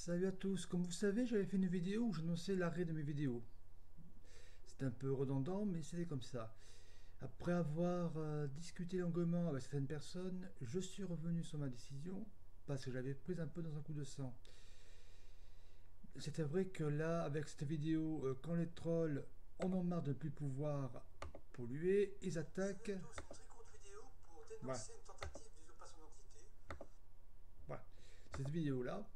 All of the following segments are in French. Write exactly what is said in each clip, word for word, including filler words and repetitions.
Salut à tous, comme vous savez, j'avais fait une vidéo où j'annonçais l'arrêt de mes vidéos. C'est un peu redondant, mais c'était comme ça. Après avoir euh, discuté longuement avec certaines personnes, je suis revenu sur ma décision parce que j'avais pris un peu dans un coup de sang. C'était vrai que là, avec cette vidéo, euh, quand les trolls en ont marre de ne plus pouvoir polluer, ils attaquent. Salut à tous, une très courte vidéo pour Voilà, dénoncer une tentative d'usurpation d'identité. voilà. Cette vidéo-là.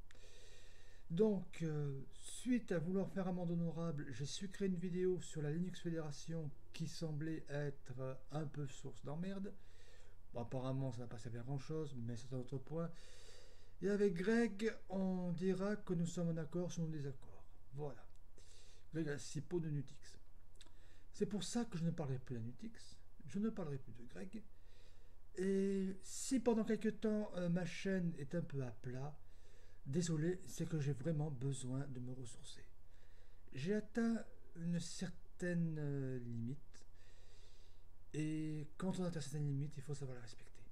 Donc, euh, suite à vouloir faire amende honorable, j'ai su créer une vidéo sur la Linux Fédération qui semblait être euh, un peu source d'emmerde. Bon, apparemment, ça n'a pas servi à grand chose, mais c'est un autre point. Et avec Greg, on dira que nous sommes en accord sur nos désaccords. Voilà. Greg a six pots de Nutix. C'est pour ça que je ne parlerai plus de Nutix, je ne parlerai plus de Greg. Et si pendant quelques temps euh, ma chaîne est un peu à plat, désolé, c'est que j'ai vraiment besoin de me ressourcer. J'ai atteint une certaine euh, limite, et quand on atteint certaines limites, il faut savoir la respecter.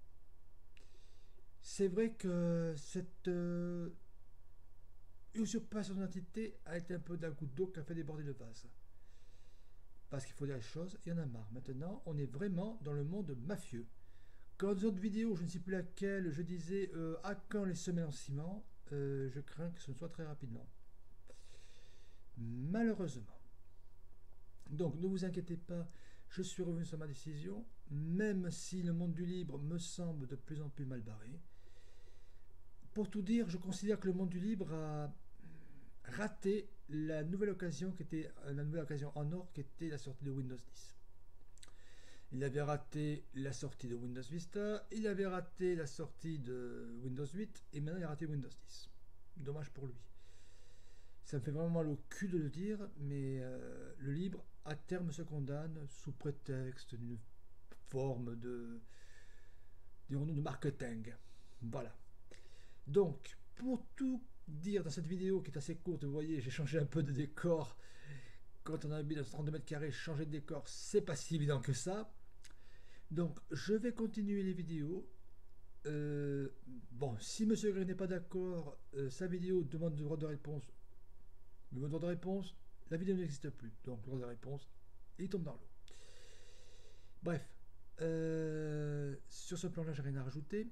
C'est vrai que cette euh, usurpation d'identité a été un peu d'un coup d'eau qui a fait déborder le vase. Parce qu'il faut dire les choses, il y en a marre. Maintenant, on est vraiment dans le monde mafieux. Quand dans une autre vidéo, je ne sais plus laquelle, je disais euh, à quand les semelles en ciment, euh, je crains que ce ne soit très rapidement. Malheureusement. Donc ne vous inquiétez pas, je suis revenu sur ma décision, même si le monde du libre me semble de plus en plus mal barré. Pour tout dire, je considère que le monde du libre a raté la nouvelle occasion qui était la nouvelle occasion en or qui était la sortie de Windows dix. Il avait raté la sortie de Windows Vista, il avait raté la sortie de Windows huit et maintenant il a raté Windows dix. Dommage pour lui. Ça me fait vraiment mal au cul de le dire, mais euh, le libre à terme se condamne sous prétexte d'une forme de, dirons-nous, de marketing. Voilà. Donc, pour tout dire dans cette vidéo qui est assez courte, vous voyez, j'ai changé un peu de décor. Quand on habite dans trente-deux mètres carrés, changer de décor, c'est pas si évident que ça. Donc, je vais continuer les vidéos. Euh, bon, si Monsieur Gray n'est pas d'accord, euh, sa vidéo demande de droit de réponse. Le droit de réponse, la vidéo n'existe plus. Donc, le droit de réponse, il tombe dans l'eau. Bref, euh, sur ce plan-là, j'ai rien à rajouter.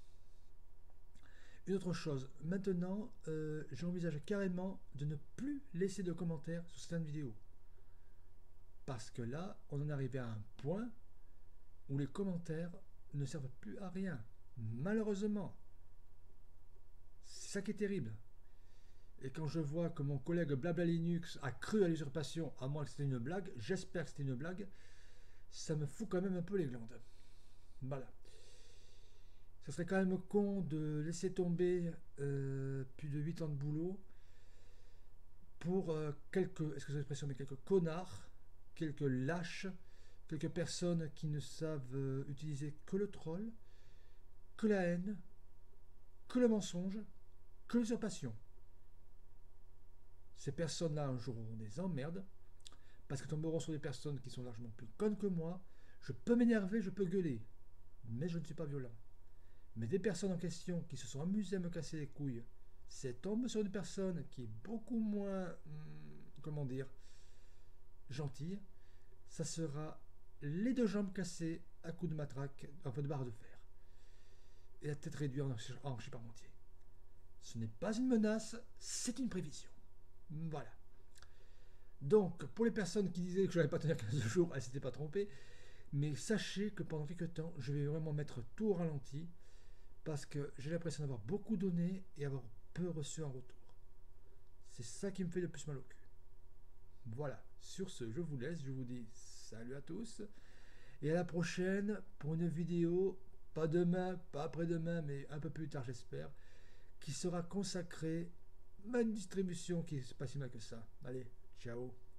Une autre chose, maintenant, euh, j'envisage carrément de ne plus laisser de commentaires sur certaines vidéos. Parce que là, on en est arrivé à un point où les commentaires ne servent plus à rien. Malheureusement. C'est ça qui est terrible. Et quand je vois que mon collègue Blabla Linux a cru à l'usurpation, à moins que c'était une blague, j'espère que c'était une blague, ça me fout quand même un peu les glandes. Voilà. Ça serait quand même con de laisser tomber euh, plus de huit ans de boulot pour euh, quelques, excusez l'expression, mais quelques connards, quelques lâches, quelques personnes qui ne savent euh, utiliser que le troll, que la haine, que le mensonge, que l'usurpation. Ces personnes-là, un jour, auront des emmerdes, parce que tomberont sur des personnes qui sont largement plus connes que moi. Je peux m'énerver, je peux gueuler, mais je ne suis pas violent. Mais des personnes en question qui se sont amusées à me casser les couilles, c'est tombe sur une personne qui est beaucoup moins, hum, comment dire, gentille, ça sera les deux jambes cassées à coups de matraque, un peu de barre de fer, et la tête réduite en charpentier. Ce n'est pas une menace, c'est une prévision. Voilà. Donc, pour les personnes qui disaient que je n'allais pas tenir quinze jours, elles ne s'étaient pas trompées. Mais sachez que pendant quelques temps, je vais vraiment mettre tout au ralenti parce que j'ai l'impression d'avoir beaucoup donné et avoir peu reçu en retour. C'est ça qui me fait le plus mal au cul. Voilà, sur ce, je vous laisse, je vous dis salut à tous et à la prochaine pour une vidéo, pas demain, pas après-demain, mais un peu plus tard j'espère, qui sera consacrée à une distribution qui est pas si mal que ça. Allez, ciao.